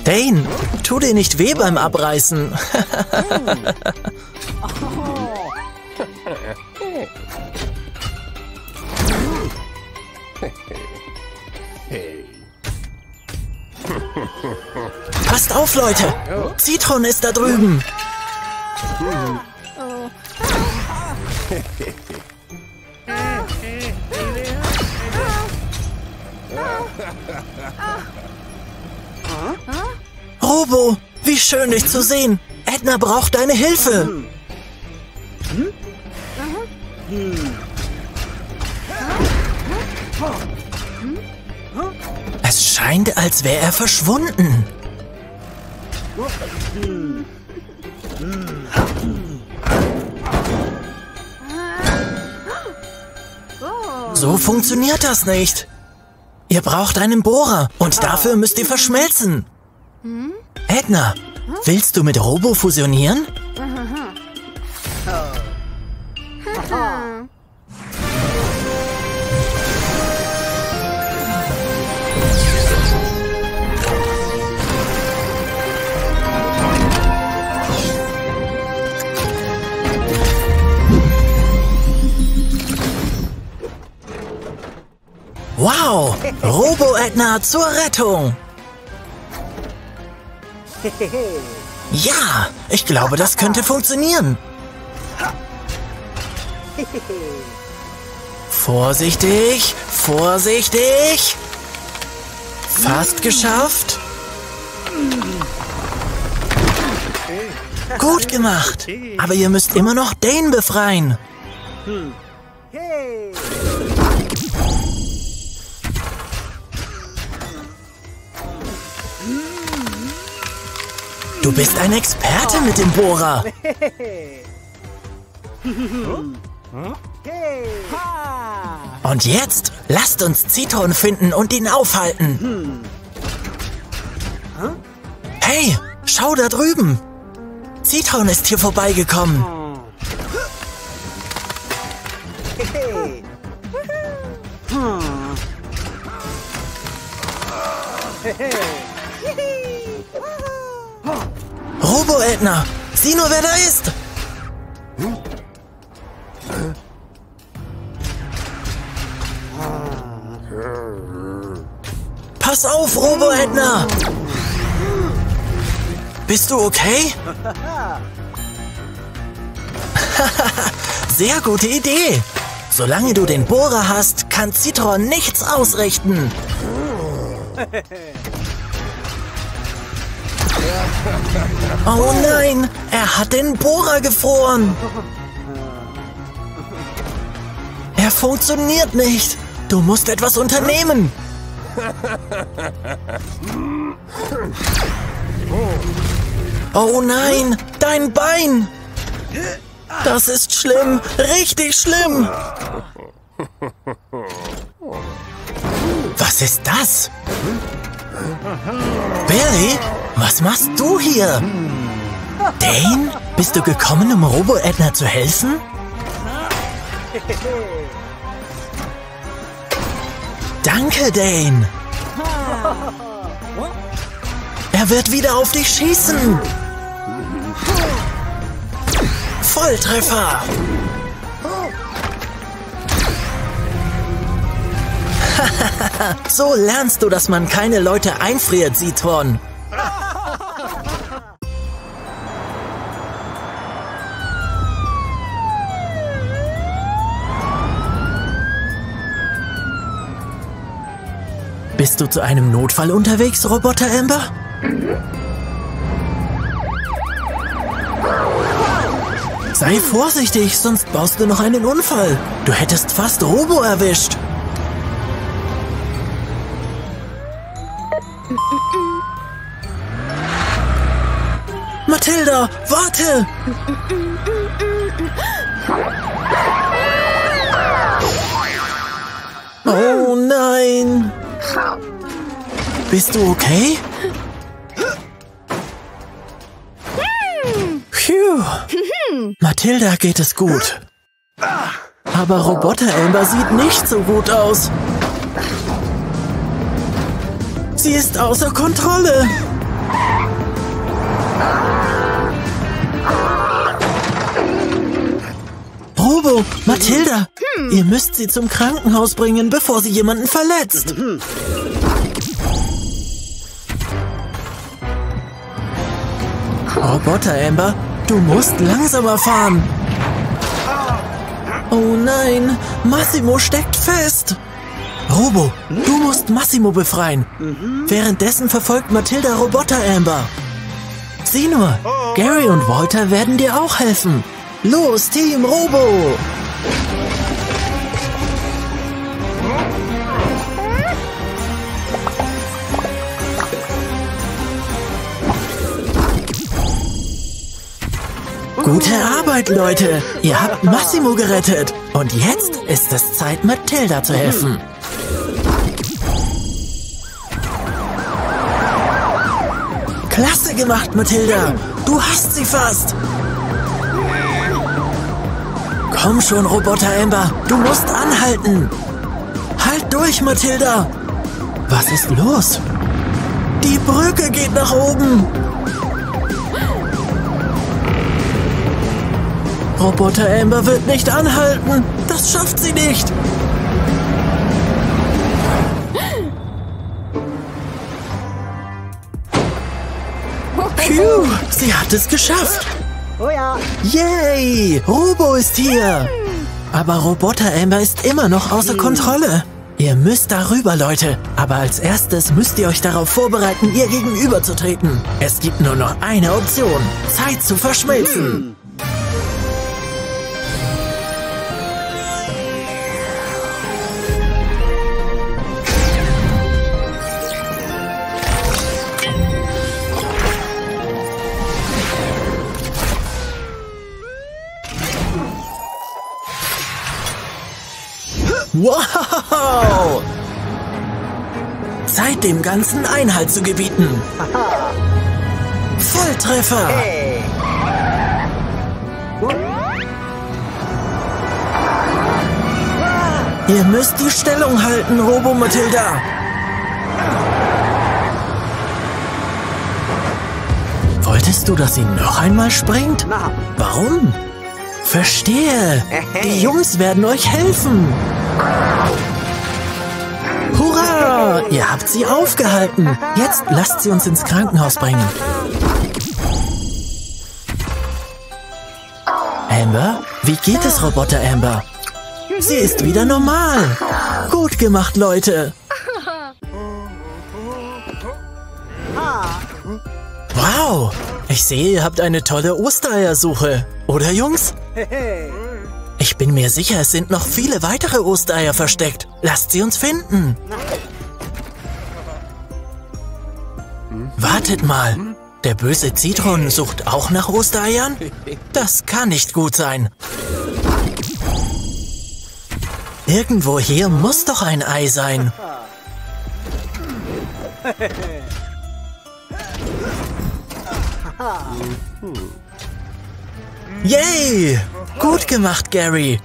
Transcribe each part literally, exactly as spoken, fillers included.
Dane, tu dir nicht weh beim Abreißen. Passt auf, Leute! Citron ist da drüben! Robo, wie schön, dich zu sehen! Edna braucht deine Hilfe! Es scheint, als wäre er verschwunden. So funktioniert das nicht. Ihr braucht einen Bohrer und dafür müsst ihr verschmelzen. Edna, willst du mit Robo fusionieren? Wow! Robo-Edna zur Rettung! Ja, ich glaube, das könnte funktionieren. Vorsichtig, vorsichtig! Fast geschafft! Gut gemacht! Aber ihr müsst immer noch Dane befreien! Du bist ein Experte mit dem Bohrer. Und jetzt lasst uns Citron finden und ihn aufhalten. Hey, schau da drüben. Citron ist hier vorbeigekommen. Robo-Edna, sieh nur, wer da ist! Pass auf, Robo-Edna! Bist du okay? Sehr gute Idee! Solange du den Bohrer hast, kann Citron nichts ausrichten. Oh nein, er hat den Bohrer gefroren. Er funktioniert nicht. Du musst etwas unternehmen. Oh nein, dein Bein. Das ist schlimm, richtig schlimm. Was ist das? Billy, was machst du hier? Dane, bist du gekommen, um Robo-Edna zu helfen? Danke, Dane. Er wird wieder auf dich schießen. Volltreffer. So lernst du, dass man keine Leute einfriert, Citron. Bist du zu einem Notfall unterwegs, Roboter Amber? Sei vorsichtig, sonst baust du noch einen Unfall. Du hättest fast Robo erwischt. Mathilda, warte! Oh nein! Bist du okay? Phew! Mathilda geht es gut. Aber Roboter Amber sieht nicht so gut aus. Sie ist außer Kontrolle. Robo, Mathilda, hm. ihr müsst sie zum Krankenhaus bringen, bevor sie jemanden verletzt. Hm. Roboter Amber, du musst langsamer fahren. Oh nein, Massimo steckt fest. Robo, du musst Massimo befreien. Mhm. Währenddessen verfolgt Mathilda Roboter Amber. Sieh nur, Gary und Walter werden dir auch helfen. Los, Team Robo! Gute Arbeit, Leute! Ihr habt Massimo gerettet. Und jetzt ist es Zeit, Mathilda zu helfen. Klasse gemacht, Mathilda! Du hast sie fast! Komm schon, Roboter Amber, du musst anhalten. Halt durch, Mathilda. Was ist los? Die Brücke geht nach oben. Roboter Amber wird nicht anhalten. Das schafft sie nicht. Phew, sie hat es geschafft. Oh ja. Yay! Robo ist hier! Aber Roboter Amber ist immer noch außer Kontrolle. Ihr müsst darüber, Leute. Aber als erstes müsst ihr euch darauf vorbereiten, ihr gegenüberzutreten. Es gibt nur noch eine Option. Zeit zu verschmelzen. Wow! Zeit, dem Ganzen Einhalt zu gebieten. Volltreffer! Hey. Ihr müsst die Stellung halten, Robo Mathilda. Wolltest du, dass sie noch einmal springt? Warum? Verstehe. Die Jungs werden euch helfen. Hurra! Ihr habt sie aufgehalten. Jetzt lasst sie uns ins Krankenhaus bringen. Amber? Wie geht es, Roboter Amber? Sie ist wieder normal. Gut gemacht, Leute. Wow! Ich sehe, ihr habt eine tolle Ostereiersuche. Oder, Jungs? Ich bin mir sicher, es sind noch viele weitere Ostereier versteckt. Lasst sie uns finden. Wartet mal. Der böse Zitron sucht auch nach Ostereiern? Das kann nicht gut sein. Irgendwo hier muss doch ein Ei sein. Yay! Gut gemacht, Gary.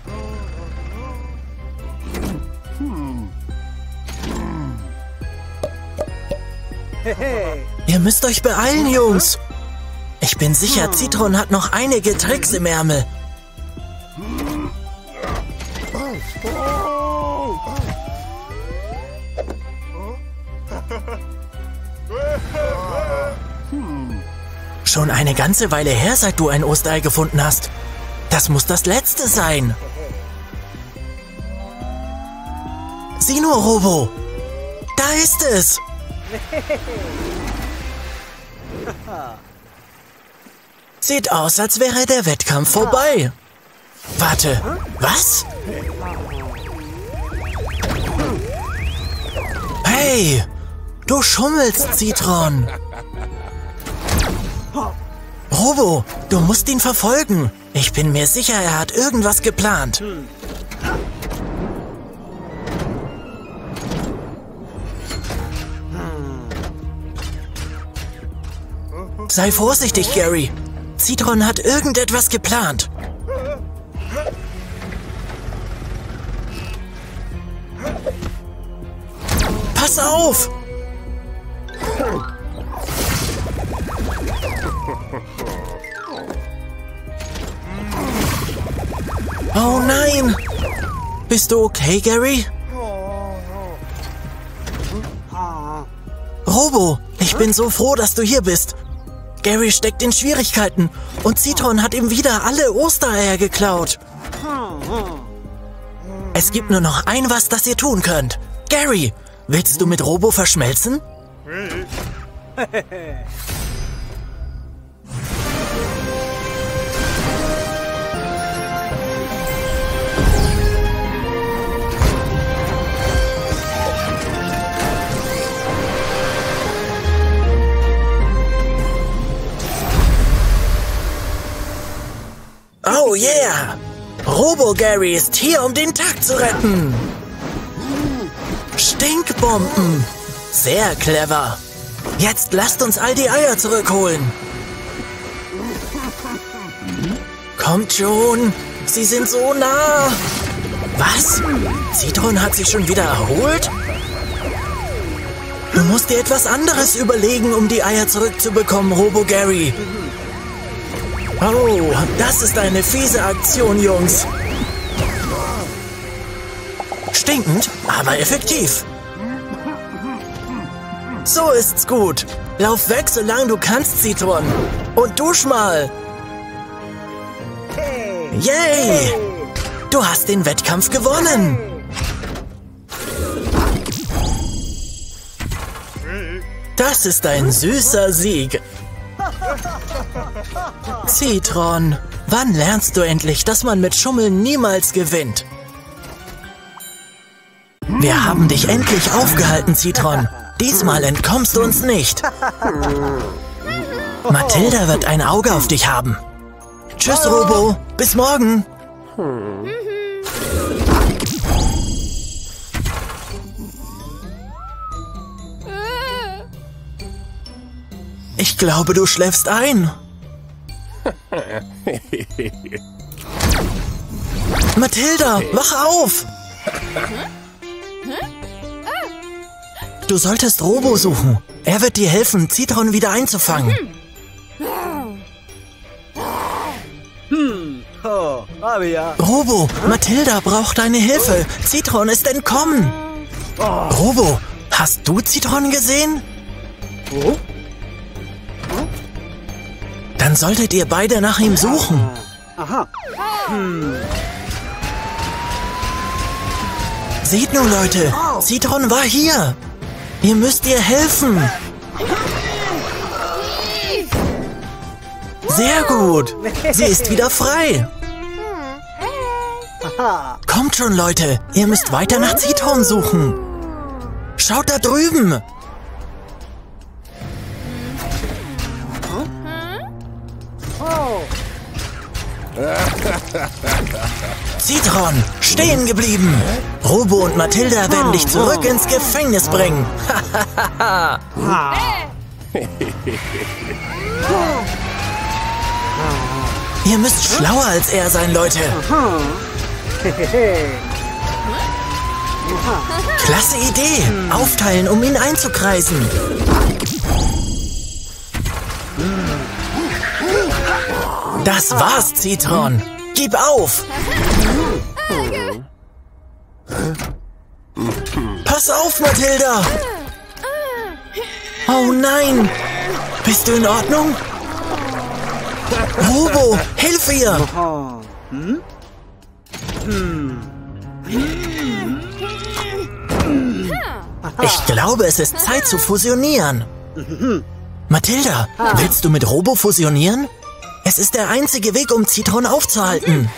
Ihr müsst euch beeilen, Jungs. Ich bin sicher, Zitron hat noch einige Tricks im Ärmel. Schon eine ganze Weile her, seit du ein Osterei gefunden hast. Das muss das letzte sein. Sieh nur, Robo. Da ist es. Sieht aus, als wäre der Wettkampf vorbei. Warte, was? Hey, du schummelst, Zitron. Robo, du musst ihn verfolgen. Ich bin mir sicher, er hat irgendwas geplant. Sei vorsichtig, Gary. Zitron hat irgendetwas geplant. Pass auf! Oh nein! Bist du okay, Gary? Robo, ich bin so froh, dass du hier bist. Gary steckt in Schwierigkeiten und Citron hat ihm wieder alle Ostereier geklaut. Es gibt nur noch ein was, das ihr tun könnt. Gary, willst du mit Robo verschmelzen? Oh yeah! Robo Gary ist hier, um den Tag zu retten. Stinkbomben. Sehr clever. Jetzt lasst uns all die Eier zurückholen. Kommt schon. Sie sind so nah. Was? Citron hat sich schon wieder erholt? Du musst dir etwas anderes überlegen, um die Eier zurückzubekommen, Robo Gary. Oh, das ist eine fiese Aktion, Jungs. Stinkend, aber effektiv. So ist's gut. Lauf weg, solange du kannst, Citron. Und dusch mal. Yay! Du hast den Wettkampf gewonnen. Das ist ein süßer Sieg. Citron, wann lernst du endlich, dass man mit Schummeln niemals gewinnt? Wir haben dich endlich aufgehalten, Citron. Diesmal entkommst du uns nicht. Mathilda wird ein Auge auf dich haben. Tschüss, Robo. Bis morgen. Ich glaube, du schläfst ein. Mathilda, wach auf! Du solltest Robo suchen. Er wird dir helfen, Citron wieder einzufangen. Robo, Mathilda braucht deine Hilfe. Citron ist entkommen. Robo, hast du Citron gesehen? Dann solltet ihr beide nach ihm suchen. Seht nur, Leute, Citron war hier. Ihr müsst ihr helfen. Sehr gut. Sie ist wieder frei. Kommt schon, Leute. Ihr müsst weiter nach Citron suchen. Schaut da drüben. Citron, stehen geblieben. Robo und Mathilda werden dich zurück ins Gefängnis bringen. Ihr müsst schlauer als er sein, Leute. Klasse Idee. Aufteilen, um ihn einzukreisen. Das war's, Citron. Gib auf. Pass auf, Mathilda. Oh nein. Bist du in Ordnung? Robo, hilf ihr. Ich glaube, es ist Zeit zu fusionieren. Mathilda, willst du mit Robo fusionieren? Es ist der einzige Weg, um Citron aufzuhalten.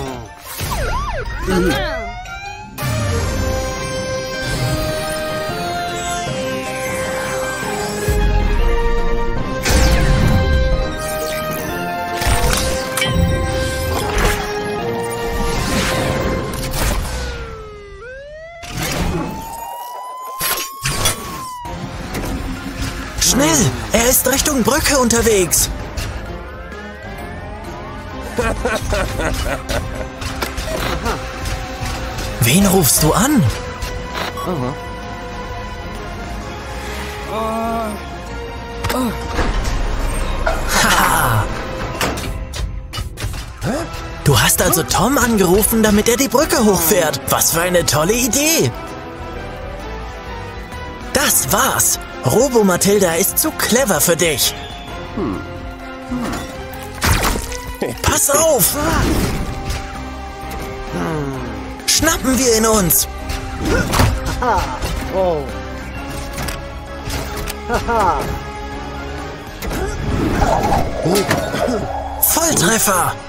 Schnell! Er ist Richtung Brücke unterwegs. Wen rufst du an? Haha! hast also Tom angerufen, damit er die Brücke hochfährt. Was für eine tolle Idee. Das war's. Robo-Matilda ist zu clever für dich. Pass auf! Schnappen wir ihn uns! Volltreffer!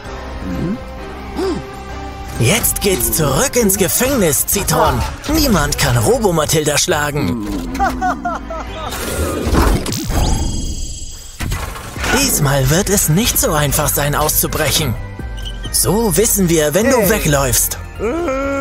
Jetzt geht's zurück ins Gefängnis, Zitron. Niemand kann Robo-Matilda schlagen. Diesmal wird es nicht so einfach sein, auszubrechen. So wissen wir, wenn du wegläufst.